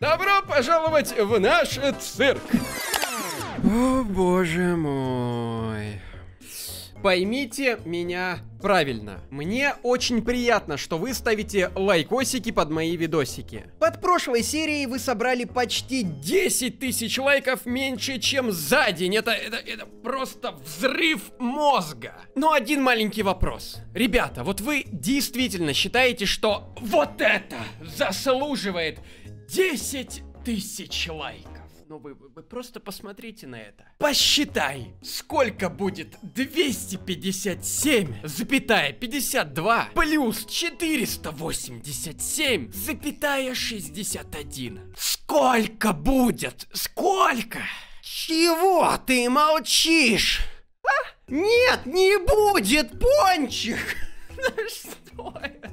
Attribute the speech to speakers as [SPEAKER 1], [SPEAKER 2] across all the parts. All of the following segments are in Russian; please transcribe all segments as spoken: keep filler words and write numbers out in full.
[SPEAKER 1] Добро пожаловать в наш цирк! О, боже мой. Поймите меня правильно. Мне очень приятно, что вы ставите лайкосики под мои видосики. Под прошлой серией вы собрали почти десять тысяч лайков, меньше, чем за день. Это, это, это просто взрыв мозга. Но один маленький вопрос. Ребята, вот вы действительно считаете, что вот это заслуживает десять тысяч лайков? Ну вы, вы, вы просто посмотрите на это. Посчитай, сколько будет двести пятьдесят семь, пятьдесят два плюс четыреста восемьдесят семь, шестьдесят один. Сколько будет? Сколько? Чего ты молчишь? А? Нет, не будет, Пончик! Что это?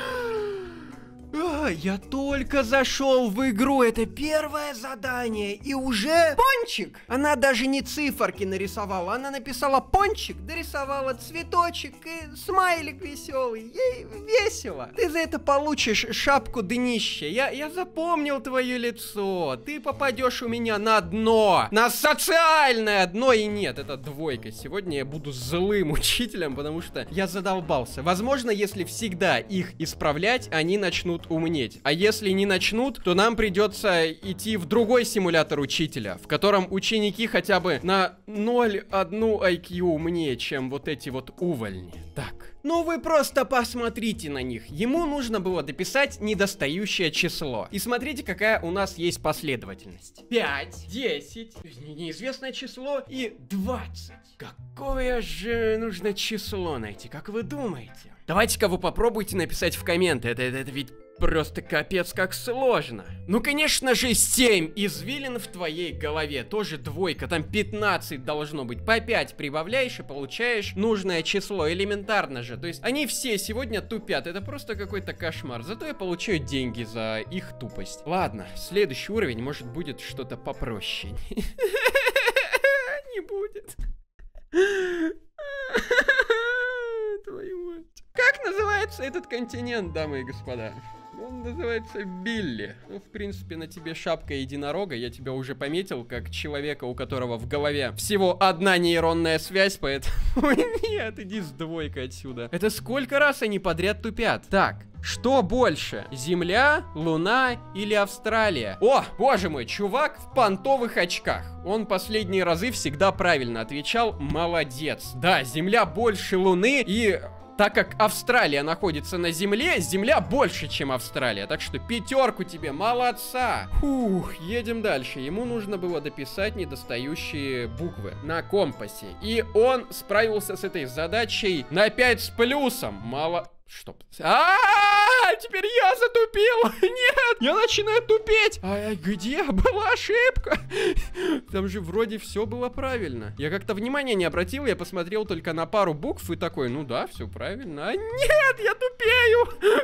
[SPEAKER 1] А, я только зашел в игру, это первое задание, и уже Пончик! Она даже не циферки нарисовала, она написала Пончик, дорисовала цветочек и смайлик веселый, ей весело. Ты за это получишь шапку днища, я, я запомнил твое лицо, ты попадешь у меня на дно, на социальное дно, и нет, это двойка. Сегодня я буду злым учителем, потому что я задолбался. Возможно, если всегда их исправлять, они начнут умнеть. А если не начнут, то нам придется идти в другой симулятор учителя, в котором ученики хотя бы на ноль целых одну ай кью умнее, чем вот эти вот увольни. Так. Ну вы просто посмотрите на них. Ему нужно было дописать недостающее число. И смотрите, какая у нас есть последовательность. пять, десять, неизвестное число и двадцать. Какое же нужно число найти, как вы думаете? Давайте-ка вы попробуйте написать в комменты. Это, это, это ведь просто капец как сложно. Ну, конечно же, семь извилин в твоей голове. Тоже двойка, там пятнадцать должно быть. По пять прибавляешь и получаешь нужное число. Элементарно же. То есть они все сегодня тупят. Это просто какой-то кошмар. Зато я получаю деньги за их тупость. Ладно, следующий уровень, может, будет что-то попроще. Не будет. Твою мать. Как называется этот континент, дамы и господа? Он называется Билли. Ну, в принципе, на тебе шапка единорога. Я тебя уже пометил, как человека, у которого в голове всего одна нейронная связь, поэтому... Нет, иди с двойкой отсюда. Это сколько раз они подряд тупят? Так, что больше? Земля, Луна или Австралия? О, боже мой, чувак в понтовых очках. Он последние разы всегда правильно отвечал. Молодец. Да, Земля больше Луны, и... так как Австралия находится на Земле, Земля больше, чем Австралия. Так что пятерку тебе, молодца. Фух, едем дальше. Ему нужно было дописать недостающие буквы на компасе. И он справился с этой задачей на пять с плюсом. Мало... Что? А-а-а! Теперь я затупил! Нет! Я начинаю тупеть! А где была ошибка? Там же вроде все было правильно. Я как-то внимания не обратил, я посмотрел только на пару букв и такой, ну да, все правильно. А нет, я тупею!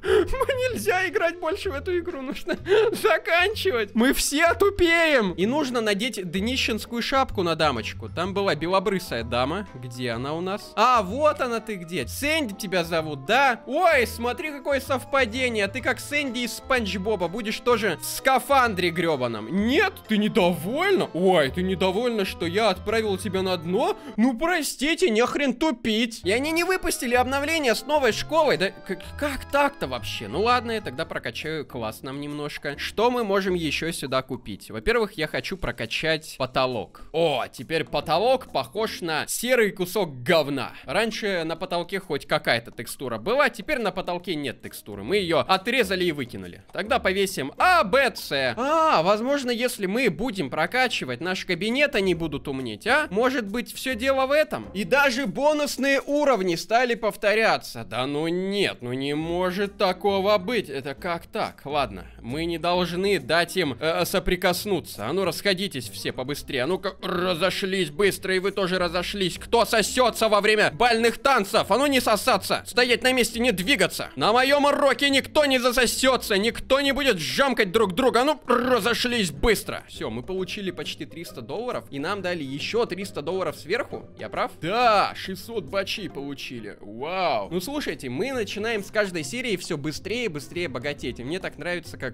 [SPEAKER 1] Нельзя играть больше в эту игру, нужно заканчивать. Мы все тупеем! И нужно надеть днищенскую шапку на дамочку. Там была белобрысая дама. Где она у нас? А, вот она ты где. Сэнди тебя зовут, да? Ой, смотри, какое совпадение. Ты как Сэнди из Спанч Боба будешь тоже в скафандре гребаном. Нет, ты недовольна? Ой, ты недовольна, что я отправил тебя на дно? Ну, простите, нехрен тупить. И они не выпустили обновление с новой школой. Да как, как так-то вообще? Ну ладно, я тогда прокачаю класс нам немножко. Что мы можем еще сюда купить? Во-первых, я хочу прокачать потолок. О, теперь потолок похож на серый кусок говна. Раньше на потолке хоть какая-то текстура была, теперь на потолке нет текстуры. Мы ее отрезали и выкинули. Тогда повесим А, Б, С. А, возможно, если мы будем прокачивать наш кабинет, они будут умнеть, а? Может быть, все дело в этом? И даже бонусные уровни стали повторяться. Да ну нет, ну не может такого быть. Это как так? Ладно, мы не должны дать им э, соприкоснуться. А ну, расходитесь все побыстрее. А ну-ка, разошлись быстро, и вы тоже разошлись. Кто сосется во время бальных танцев? А ну не сосаться! Стоять на месте, не двигаться. На моем уроке никто не засосется, никто не будет жамкать друг друга. Ну, разошлись быстро. Все, мы получили почти триста долларов, и нам дали еще триста долларов сверху. Я прав? Да, шестьсот бачей получили. Вау. Ну, слушайте, мы начинаем с каждой серии все быстрее и быстрее богатеть. И мне так нравится, как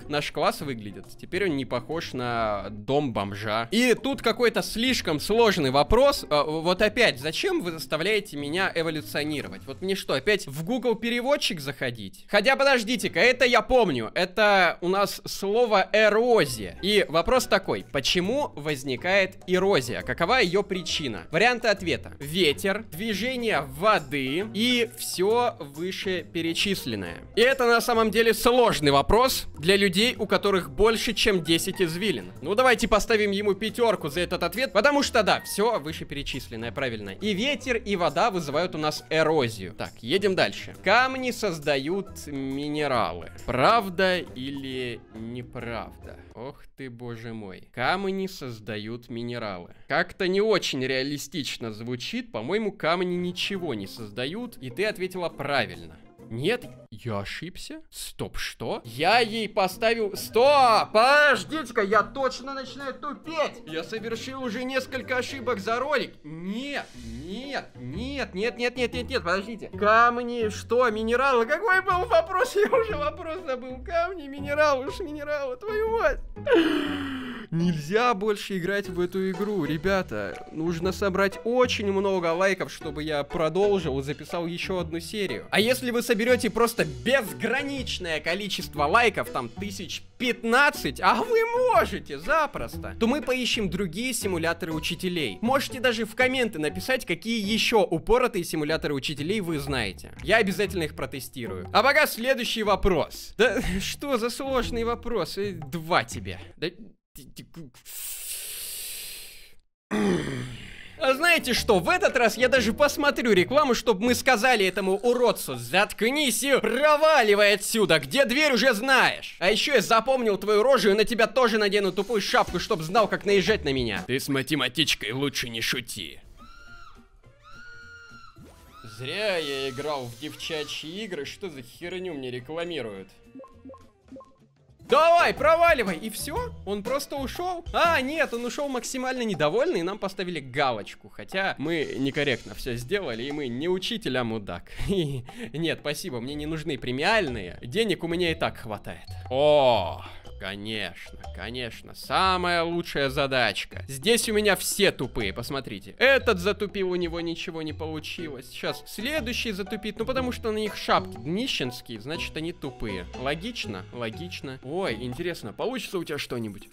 [SPEAKER 1] как наш класс выглядит. Теперь он не похож на дом бомжа. И тут какой-то слишком сложный вопрос. А, вот опять, зачем вы заставляете меня эволюционировать? Вот мне что, опять в Google переводчик заходить? Хотя подождите-ка, это я помню. Это у нас слово эрозия. И вопрос такой: почему возникает эрозия? Какова ее причина? Варианты ответа: ветер, движение воды и все вышеперечисленное. И это на самом деле сложный вопрос для людей, у которых больше, чем десять извилин. Ну давайте поставим ему пятерку за этот ответ, потому что да, все вышеперечисленное правильно. И ветер, и вода вызывают у нас эрозию. Так, едем дальше. Камни создают минералы. Правда или неправда? Ох ты, боже мой. Камни создают минералы. Как-то не очень реалистично звучит. По-моему, камни ничего не создают. И ты ответила правильно. Нет, я ошибся? Стоп, что? Я ей поставил... Стоп! Подождите-ка, я точно начинаю тупеть! Я совершил уже несколько ошибок за ролик. Нет, нет, нет, нет, нет, нет, нет, нет, подождите. Камни, что, минералы? Какой был вопрос? Я уже вопрос забыл. Камни, минералы, уж минералы, твою мать. Нельзя больше играть в эту игру, ребята. Нужно собрать очень много лайков, чтобы я продолжил и записал еще одну серию. А если вы соберете просто безграничное количество лайков, там тысяч пятнадцать, а вы можете запросто, то мы поищем другие симуляторы учителей. Можете даже в комменты написать, какие еще упоротые симуляторы учителей вы знаете. Я обязательно их протестирую. А пока следующий вопрос. Да что за сложный вопрос? Два тебе. Да... А знаете что, в этот раз я даже посмотрю рекламу, чтобы мы сказали этому уродцу: заткнись и проваливай отсюда, где дверь уже знаешь. А еще я запомнил твою рожу и на тебя тоже надену тупую шапку, чтобы знал, как наезжать на меня. Ты с математичкой лучше не шути. Зря я играл в девчачьи игры, что за херню мне рекламируют? Давай, проваливай! И все? Он просто ушел? А, нет, он ушел максимально недовольный, и нам поставили галочку. Хотя мы некорректно все сделали, и мы не учитель, а мудак. Нет, спасибо, мне не нужны премиальные. Денег у меня и так хватает. О, конечно, конечно, самая лучшая задачка. Здесь у меня все тупые, посмотрите. Этот затупил, у него ничего не получилось. Сейчас следующий затупит, ну потому что на них шапки нищенские, значит они тупые. Логично? Логично. Ой, интересно, получится у тебя что-нибудь?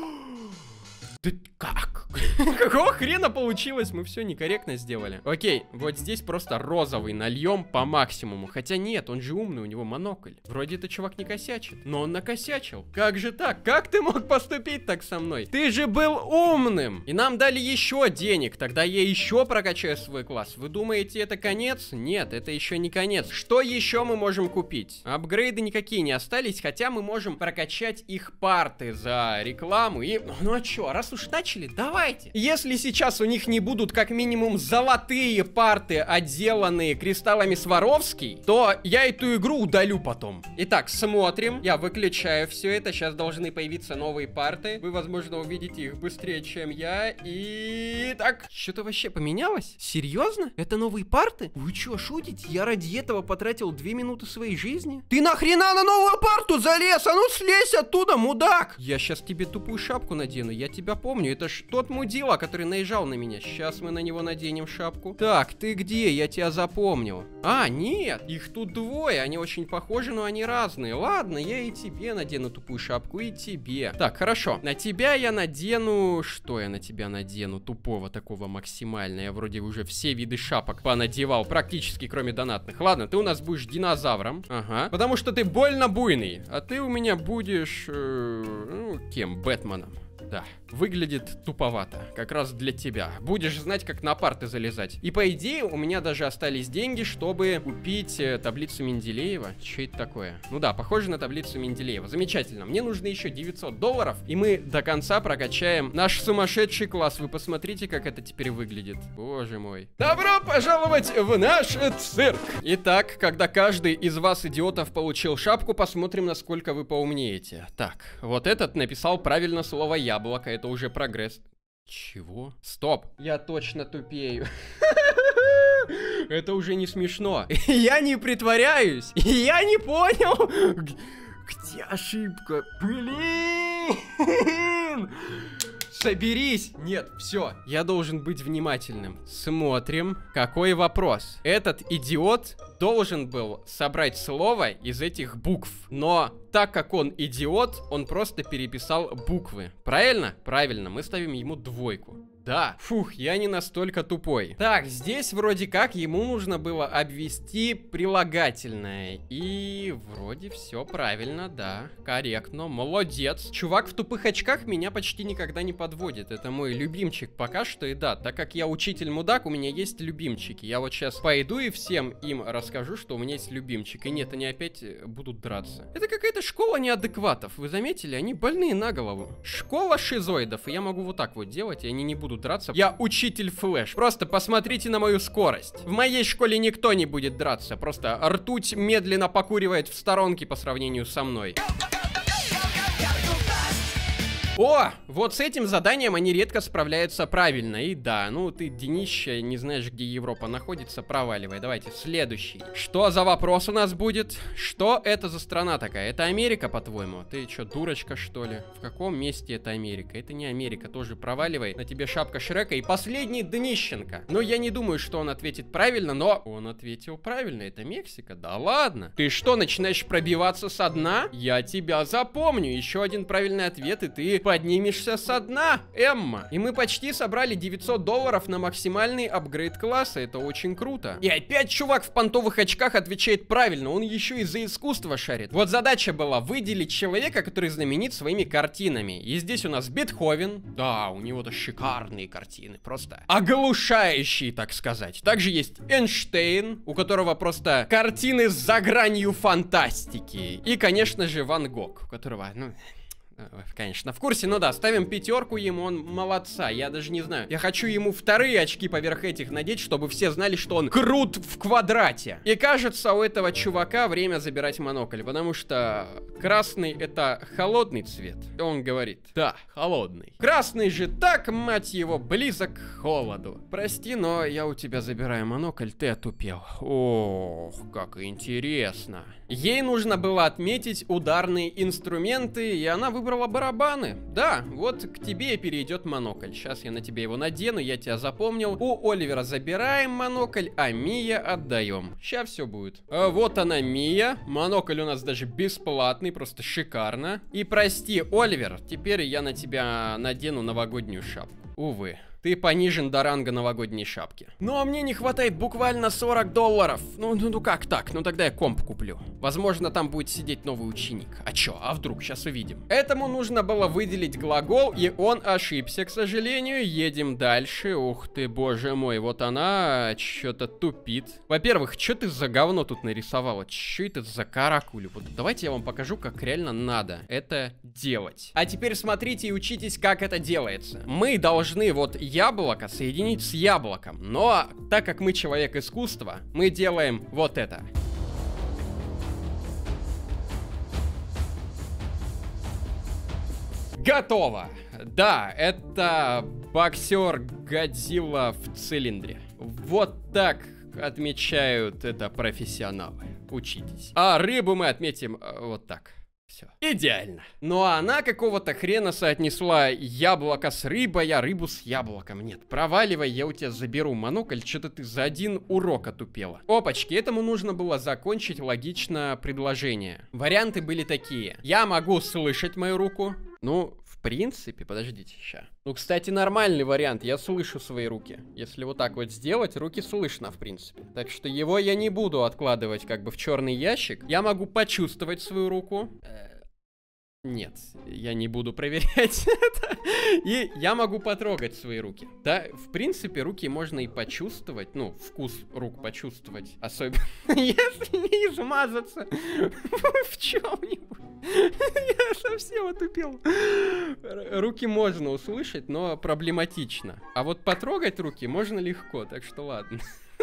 [SPEAKER 1] Да как? Какого хрена получилось? Мы все некорректно сделали. Окей, вот здесь просто розовый нальем по максимуму. Хотя нет, он же умный, у него монокль. Вроде этот чувак не косячит, но он накосячил. Как же так? Как ты мог поступить так со мной? Ты же был умным. И нам дали еще денег. Тогда я еще прокачаю свой класс. Вы думаете, это конец? Нет, это еще не конец. Что еще мы можем купить? Апгрейды никакие не остались, хотя мы можем прокачать их парты за рекламу. И, ну а что, раз уж начали, давайте. Если сейчас у них не будут как минимум золотые парты, отделанные кристаллами Сваровский, то я эту игру удалю потом. Итак, смотрим. Я выключаю все это. Сейчас должны появиться новые парты. Вы, возможно, увидите их быстрее, чем я. И... Так, что-то вообще поменялось? Серьезно? Это новые парты? Вы что, шутите? Я ради этого потратил две минуты своей жизни? Ты нахрена на новую парту залез? А ну слезь оттуда, мудак! Я сейчас тебе тупую шапку надену. Я тебя помню, это ж тот мудила, который наезжал на меня. Сейчас мы на него наденем шапку. Так, ты где? Я тебя запомнил. А, нет, их тут двое. Они очень похожи, но они разные. Ладно, я и тебе надену тупую шапку, и тебе. Так, хорошо. На тебя я надену... Что я на тебя надену? Тупого такого максимально. Я вроде уже все виды шапок понадевал, практически кроме донатных. Ладно, ты у нас будешь динозавром. Ага. Потому что ты больно буйный. А ты у меня будешь... Э, ну, кем? Бэтменом. Да, выглядит туповато, как раз для тебя. Будешь знать, как на парты залезать. И по идее у меня даже остались деньги, чтобы купить э, таблицу Менделеева. Что это такое? Ну да, похоже на таблицу Менделеева. Замечательно. Мне нужно еще девятьсот долларов, и мы до конца прокачаем наш сумасшедший класс. Вы посмотрите, как это теперь выглядит. Боже мой. Добро пожаловать в наш цирк. Итак, когда каждый из вас, идиотов, получил шапку, посмотрим, насколько вы поумнеете. Так, вот этот написал правильно слово «я». Яблоко, это уже прогресс. Чего? Стоп. Я точно тупею. Это уже не смешно. Я не притворяюсь. Я не понял. Где ошибка? Блин! Соберись! Нет, все, я должен быть внимательным. Смотрим. Какой вопрос? Этот идиот должен был собрать слово из этих букв. Но так как он идиот, он просто переписал буквы. Правильно? Правильно, мы ставим ему двойку. Да, фух, я не настолько тупой. Так, здесь вроде как ему нужно было обвести прилагательное. И вроде все правильно, да, корректно, молодец. Чувак в тупых очках меня почти никогда не подводит. Это мой любимчик пока что. И да, так как я учитель-мудак, у меня есть любимчики. Я вот сейчас пойду и всем им расскажу, что у меня есть любимчик. И нет, они опять будут драться. Это какая-то школа неадекватов. Вы заметили? Они больные на голову. Школа шизоидов. И я могу вот так вот делать, и они не будут драться. Я учитель Флэш. Просто посмотрите на мою скорость. В моей школе никто не будет драться. Просто ртуть медленно покуривает в сторонке по сравнению со мной. О, вот с этим заданием они редко справляются правильно. И да, ну ты, Денище, не знаешь, где Европа находится, проваливай. Давайте, следующий. Что за вопрос у нас будет? Что это за страна такая? Это Америка, по-твоему? Ты что, дурочка, что ли? В каком месте это Америка? Это не Америка, тоже проваливай. На тебе шапка Шрека. И последний Днищенко. Но я не думаю, что он ответит правильно, но он ответил правильно. Это Мексика? Да ладно. Ты что, начинаешь пробиваться со дна? Я тебя запомню. Еще один правильный ответ, и ты поднимешься со дна, Эмма. И мы почти собрали девятьсот долларов на максимальный апгрейд класса. Это очень круто. И опять чувак в понтовых очках отвечает правильно. Он еще и за искусство шарит. Вот задача была выделить человека, который знаменит своими картинами. И здесь у нас Бетховен. Да, у него-то шикарные картины. Просто оглушающие, так сказать. Также есть Эйнштейн, у которого просто картины за гранью фантастики. И, конечно же, Ван Гог, у которого, ну... Конечно, в курсе, ну да, ставим пятерку ему, он молодца, я даже не знаю. Я хочу ему вторые очки поверх этих надеть, чтобы все знали, что он крут в квадрате. И кажется, у этого чувака время забирать монокль, потому что красный это холодный цвет. И он говорит, да, холодный. Красный же так, мать его, близок к холоду. Прости, но я у тебя забираю монокль, ты отупел. Ох, как интересно. Ей нужно было отметить ударные инструменты, и она выбрала барабаны. Да, вот к тебе перейдет монокль. Сейчас я на тебе его надену, я тебя запомнил. У Оливера забираем монокль, а Мия отдаем. Сейчас все будет. А вот она, Мия. Монокль у нас даже бесплатный, просто шикарно. И прости, Оливер, теперь я на тебя надену новогоднюю шапку. Увы. Ты понижен до ранга новогодней шапки. Ну, а мне не хватает буквально сорок долларов. Ну, ну, ну как так? Ну, тогда я комп куплю. Возможно, там будет сидеть новый ученик. А чё? А вдруг? Сейчас увидим. Этому нужно было выделить глагол, и он ошибся, к сожалению. Едем дальше. Ух ты, боже мой. Вот она что-то тупит. Во-первых, что ты за говно тут нарисовала? Что это за каракулю? Вот давайте я вам покажу, как реально надо это делать. А теперь смотрите и учитесь, как это делается. Мы должны вот... яблоко соединить с яблоком. Но так как мы человек искусства, мы делаем вот это. Готово! Да, это боксер Годзилла в цилиндре. Вот так отмечают это профессионалы. Учитесь. А рыбу мы отметим э, вот так. Все. Идеально. Ну а она какого-то хрена соотнесла яблоко с рыбой, а рыбу с яблоком. Нет, проваливай, я у тебя заберу монокль, что-то ты за один урок отупела. Опачки, этому нужно было закончить логично предложение. Варианты были такие. Я могу слышать мою руку. Ну, в принципе, подождите сейчас. Ну, кстати, нормальный вариант, я слышу свои руки. Если вот так вот сделать, руки слышно, в принципе. Так что его я не буду откладывать как бы в черный ящик. Я могу почувствовать свою руку. Нет, я не буду проверять это. И я могу потрогать свои руки. Да, в принципе, руки можно и почувствовать. Ну, вкус рук почувствовать. Особенно, если не измазаться в чем-нибудь. Я совсем отупел. Руки можно услышать, но проблематично. А вот потрогать руки можно легко, так что ладно.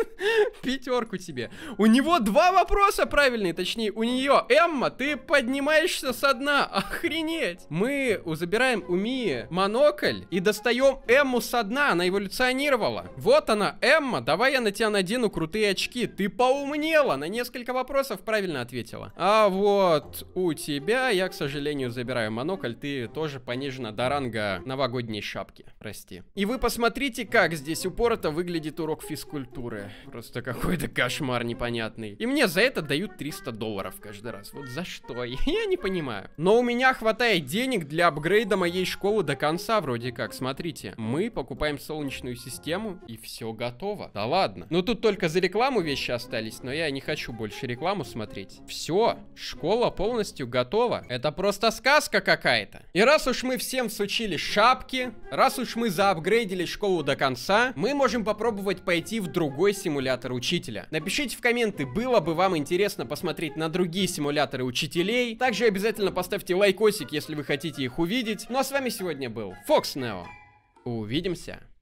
[SPEAKER 1] Пятерку тебе. У него два вопроса правильные, точнее, у нее. Эмма, ты поднимаешься со дна. Охренеть. Мы забираем у Мии монокль и достаем Эмму со дна. Она эволюционировала. Вот она, Эмма. Давай я на тебя надену крутые очки. Ты поумнела. На несколько вопросов правильно ответила. А вот у тебя, я, к сожалению, забираю монокль. Ты тоже понижена до ранга новогодней шапки. Прости. И вы посмотрите, как здесь упорото выглядит урок физкультуры. Просто какой-то кошмар непонятный. И мне за это дают триста долларов каждый раз. Вот за что? Я не понимаю. Но у меня хватает денег для апгрейда моей школы до конца вроде как. Смотрите. Мы покупаем солнечную систему и все готово. Да ладно. Ну тут только за рекламу вещи остались, но я не хочу больше рекламу смотреть. Все. Школа полностью готова. Это просто сказка какая-то. И раз уж мы всем всучили шапки, раз уж мы заапгрейдили школу до конца, мы можем попробовать пойти в другой симулятор учителя. Напишите в комменты, было бы вам интересно посмотреть на другие симуляторы учителей. Также обязательно поставьте лайкосик, если вы хотите их увидеть. Ну а с вами сегодня был Фокс Нео. Увидимся.